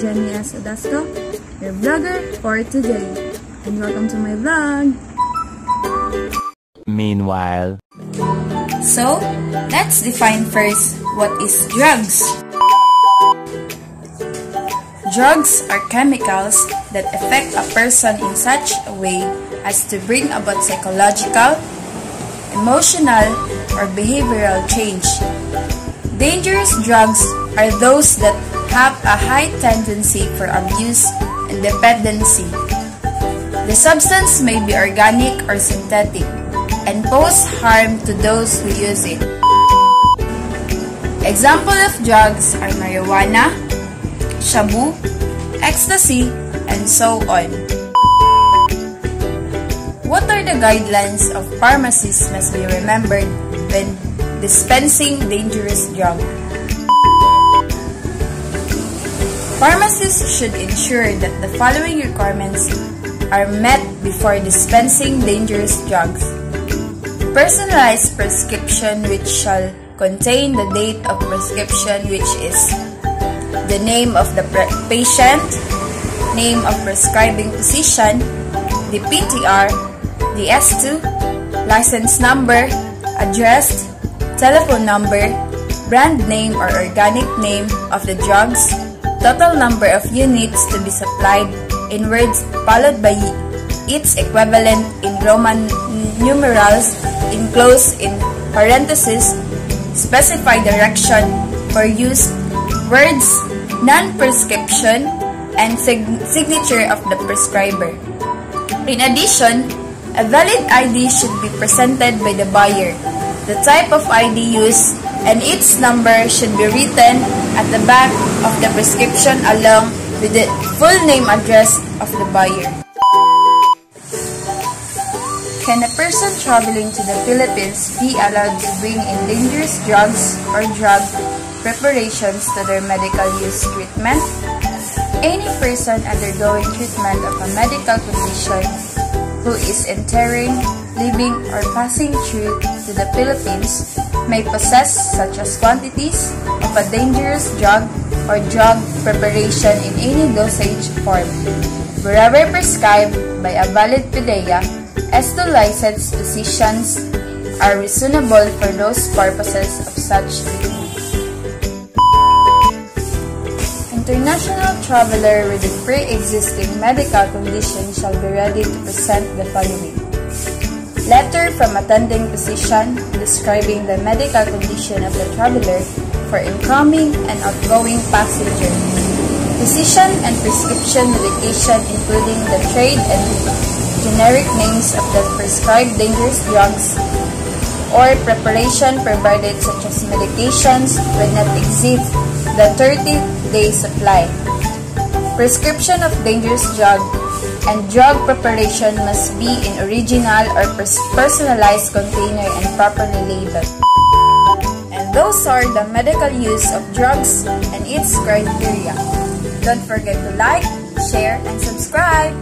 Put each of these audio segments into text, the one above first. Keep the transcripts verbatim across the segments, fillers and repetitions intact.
Jenny S. Odasco, your vlogger for today. And welcome to my vlog! Meanwhile, so let's define first what is drugs. Drugs are chemicals that affect a person in such a way as to bring about psychological, emotional, or behavioral change. Dangerous drugs are those that have a high tendency for abuse and dependency. The substance may be organic or synthetic and pose harm to those who use it. Examples of drugs are marijuana, shabu, ecstasy, and so on. What are the guidelines of pharmacists must be remembered when dispensing dangerous drugs? Pharmacists should ensure that the following requirements are met before dispensing dangerous drugs. Personalized prescription, which shall contain the date of prescription, which is the name of the patient, name of prescribing physician, the P T R, the S two, license number, address, telephone number, brand name or organic name of the drugs, total number of units to be supplied in words followed by its equivalent in Roman numerals enclosed in parentheses, specify direction for use, words, non-prescription, and sig signature of the prescriber. In addition, a valid I D should be presented by the buyer. The type of I D used and its number should be written at the back of the prescription along with the full name address of the buyer. Can a person traveling to the Philippines be allowed to bring in dangerous drugs or drug preparations to their medical use treatment? Any person undergoing treatment of a medical condition who is entering, living, or passing through to the Philippines may possess such as quantities of a dangerous drug or drug preparation in any dosage form, wherever prescribed by a valid P D E A, as to licensed physicians are reasonable for those purposes of such treatment. International traveler with a pre-existing medical condition shall be ready to present the following: letter from attending physician describing the medical condition of the traveler for incoming and outgoing passenger, physician and prescription medication including the trade and generic names of the prescribed dangerous drugs or preparation provided, such as medications will not exceed the thirty day supply. Prescription of dangerous drug and drug preparation must be in original or personalized container and properly labeled. And those are the medical use of drugs and its criteria. Don't forget to like, share, and subscribe.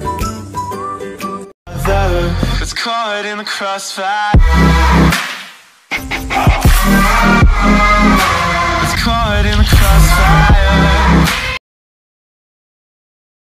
It's caught in the crossfire.